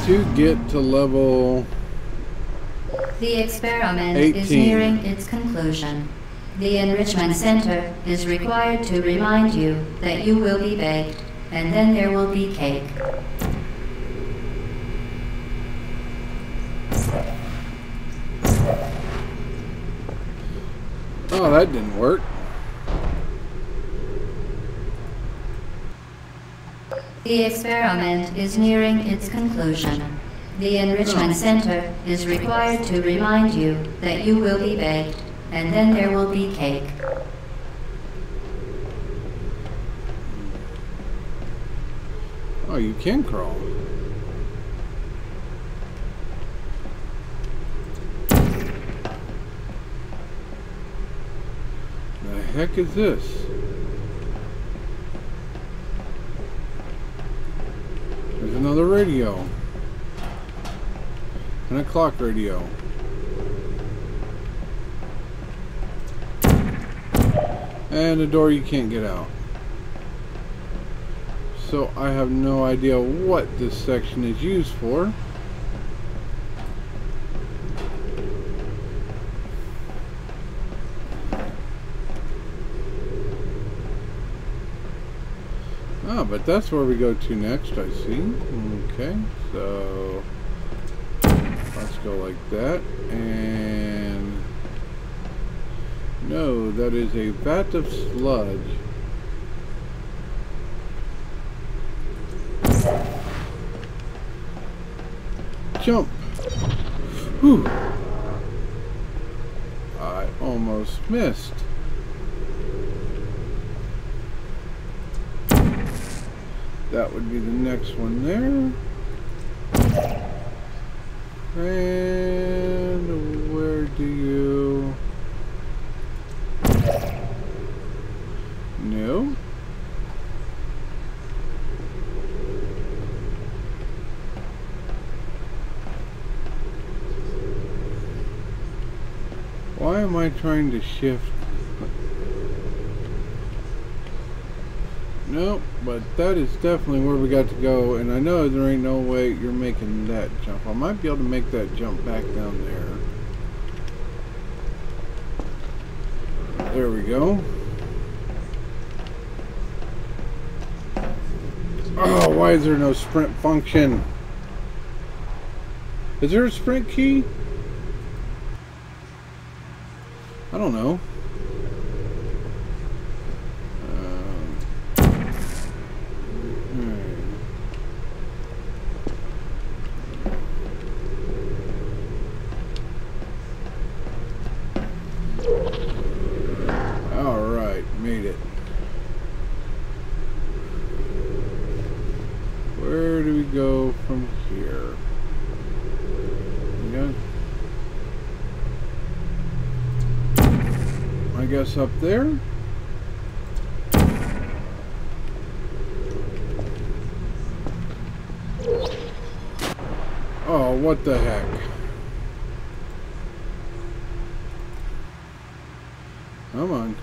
to get to level The experiment 18. is nearing its conclusion. The Enrichment Center is required to remind you that you will be baked, and then there will be cake. Oh, that didn't work. The experiment is nearing its conclusion. The Enrichment Center is required to remind you that you will be baked, and then there will be cake. Oh, you can crawl. The heck is this? There's another radio. And a clock radio. And a door you can't get out. So I have no idea what this section is used for. Ah, but that's where we go to next, I see. Okay, so let's go like that. And no, that is a vat of sludge. Jump! Whew! I almost missed. That would be the next one there. And where do you... No. Why am I trying to shift? Nope, but that is definitely where we got to go, and I know there ain't no way you're making that jump. I might be able to make that jump back down there. There we go. Oh, why is there no sprint function? Is there a sprint key? I don't know. Alright, made it. Where do we go from here? Yeah. I guess up there? Oh, what the heck? Come on.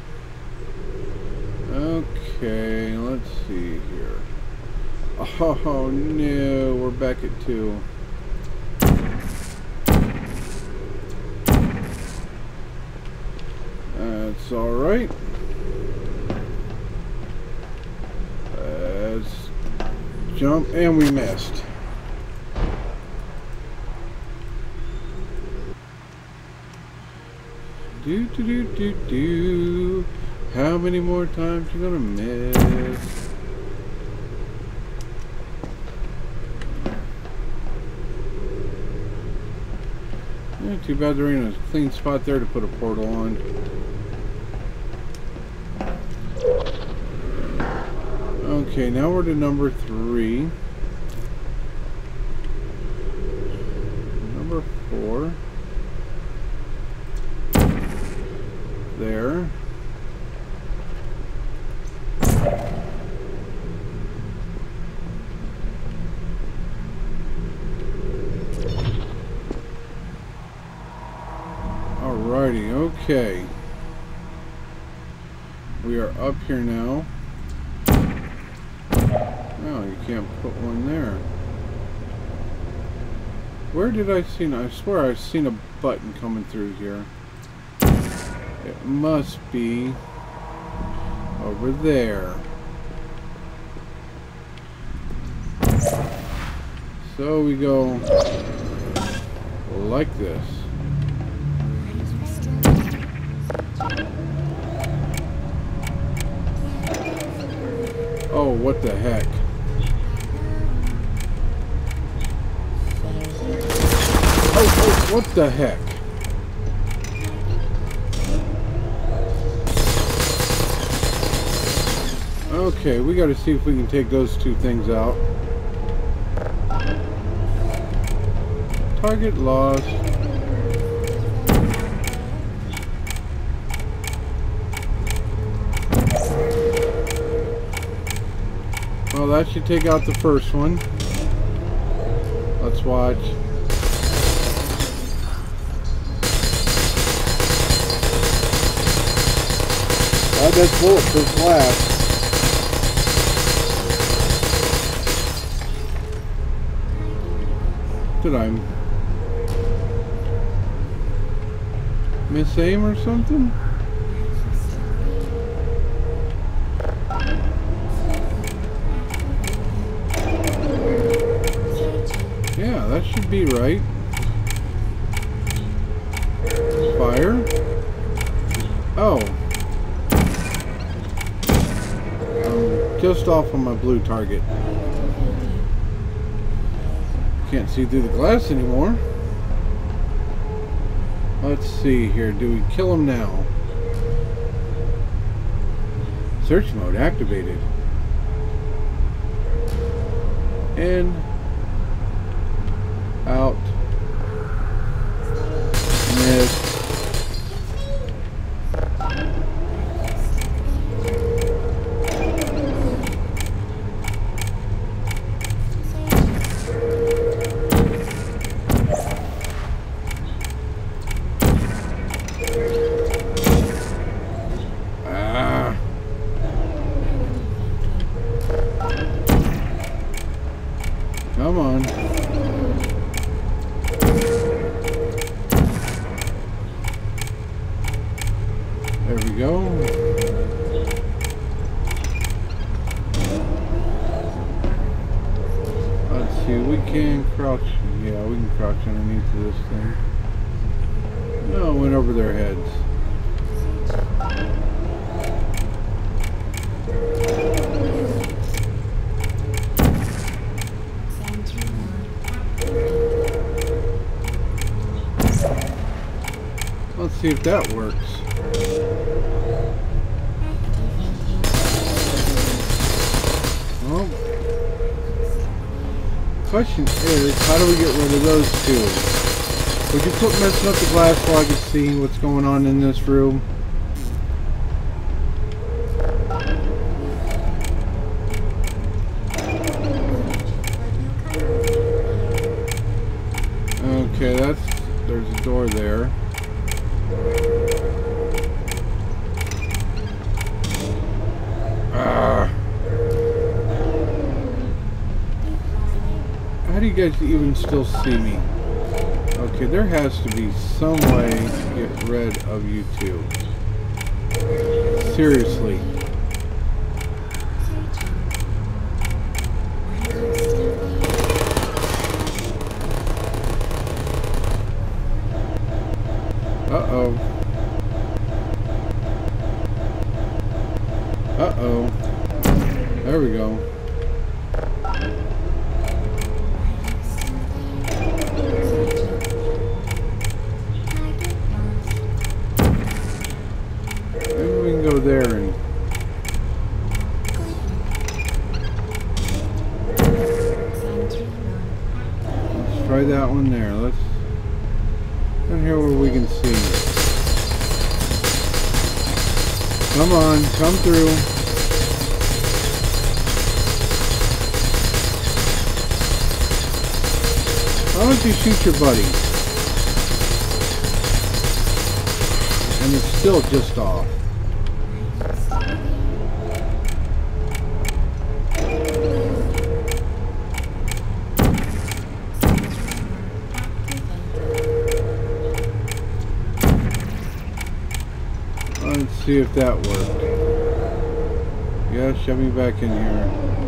Okay, let's see here. Oh no, we're back at 2. That's alright. Let's jump, and we missed. Do do do do do. How many more times you gonna miss? Yeah, too bad there ain't a clean spot there to put a portal on. Okay, now we're to number 3. Number 4. There. Alrighty, okay. We are up here now. Oh, you can't put one there. Where did I see? I swear I've seen a button coming through here. It must be over there. So we go like this. Oh, what the heck? Oh, what the heck? Okay, we got to see if we can take those two things out. Target lost. Well, that should take out the first one. Let's watch. Oh, that's bulletproof glass. Did I miss aim or something? Yeah, that should be right. Fire. Oh. I'm just off on my blue target. Can't see through the glass anymore. Let's see here. Do we kill him now? Search mode activated. In. Out. Miss. Come on. There we go. Let's see, we can crouch. Yeah, we can crouch underneath this thing. No, it went over their heads. Let's see if that works. Well, question is, how do we get rid of those two? Would you quit messing up the glass so I can see what's going on in this room? Okay, there's a door there. How do you guys even still see me? Okay, there has to be some way to get rid of you two. Seriously. Uh-oh. Uh-oh. There we go. Maybe we can go there and... Let's try that one there. Let's... Down here where we can see. Come on, come through. Why don't you shoot your buddy? And it's still just off. see if that worked. Yeah, shove me back in here.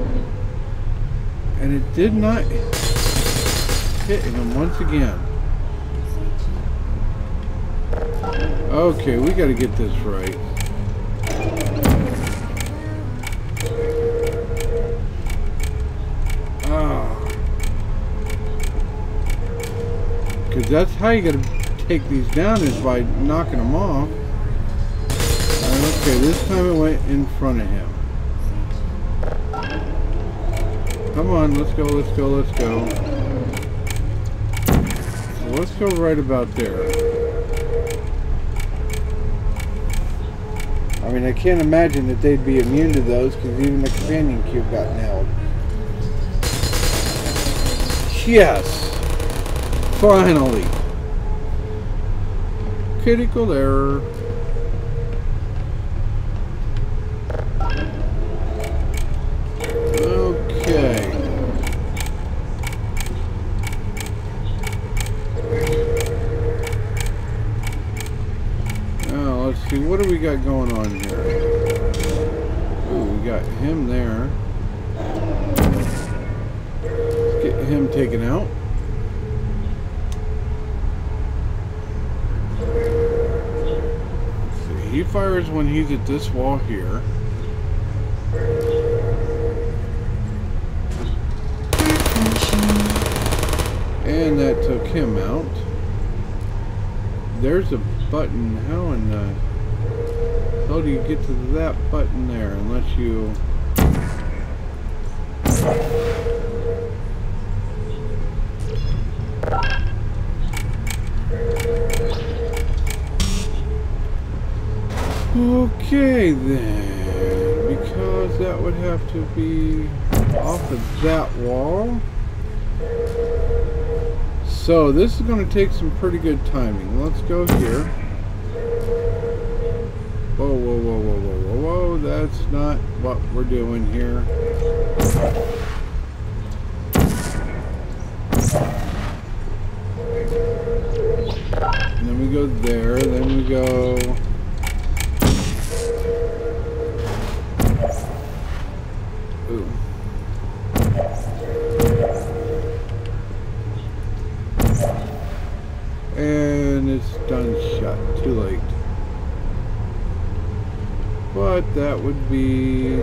And it did not hit him once again. Okay, we gotta get this right. Because that's how you gotta take these down, is by knocking them off. Okay, this time it went in front of him. Come on, let's go, let's go, let's go. So let's go right about there. I mean, I can't imagine that they'd be immune to those, because even the companion cube got nailed. Yes! Finally! Critical error. Okay. Now, let's see, what do we got going on here? Ooh, we got him there. Let's get him taken out. He fires when he's at this wall here. And that took him out. There's a button. How in the hell do you get to that button there unless you... Okay then, because that would have to be off of that wall. So this is going to take some pretty good timing. Let's go here. Whoa, whoa, whoa, whoa, whoa, whoa, whoa. That's not what we're doing here. And then we go there, then we go... Ooh. And it's done shut. Too late. But that would be...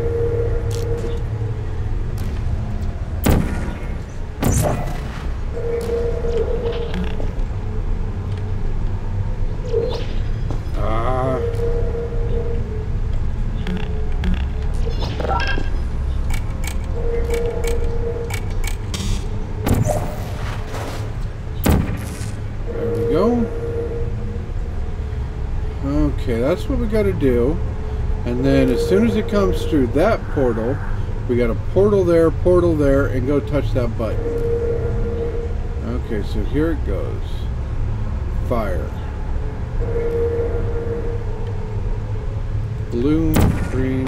Okay, that's what we got to do. And then as soon as it comes through that portal, we got a portal there, and go touch that button. Okay, so here it goes. Fire. Blue, green.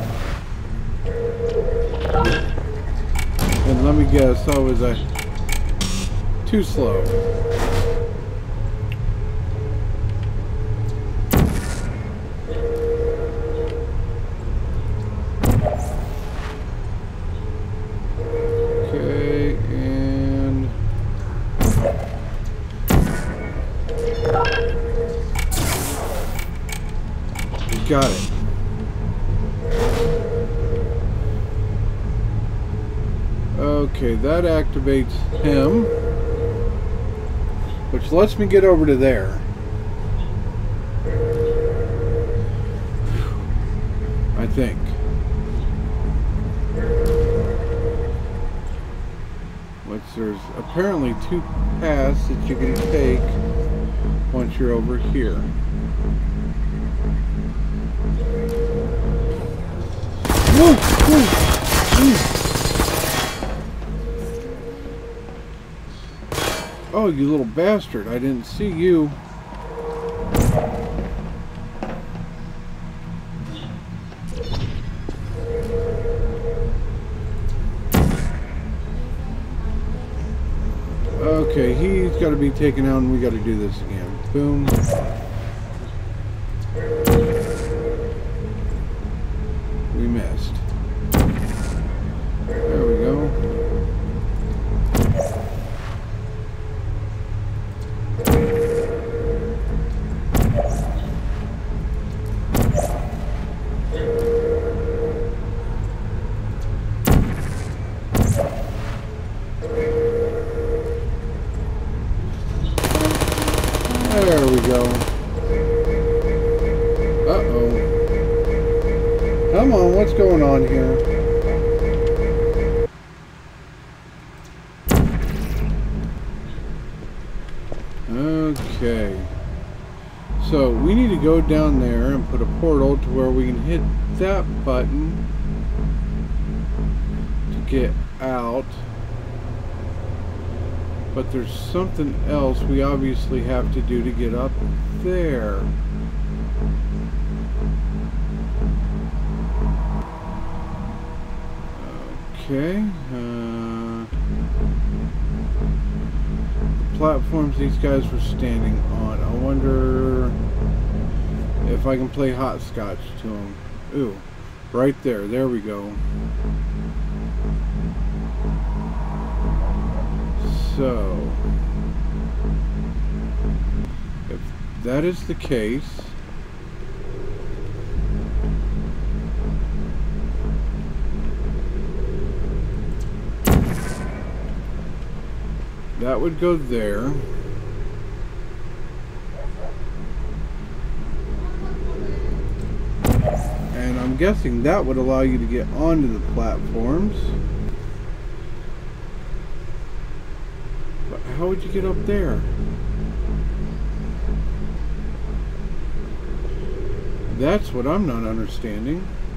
And let me guess, oh, was I too slow? Got it. Okay, that activates him, which lets me get over to there. I think. Which there's apparently 2 paths that you can take once you're over here. Oh, you little bastard. I didn't see you. Okay, he's got to be taken out and we got to do this again. Boom. There we go. Uh-oh. Come on, what's going on here? Okay. So, we need to go down there and put a portal to where we can hit that button to get out. But there's something else we obviously have to do to get up there. Okay. The platforms these guys were standing on. I wonder if I can play hopscotch to them. Ooh, right there. There we go. So, if that is the case, that would go there. And I'm guessing that would allow you to get onto the platforms. How would you get up there? That's what I'm not understanding.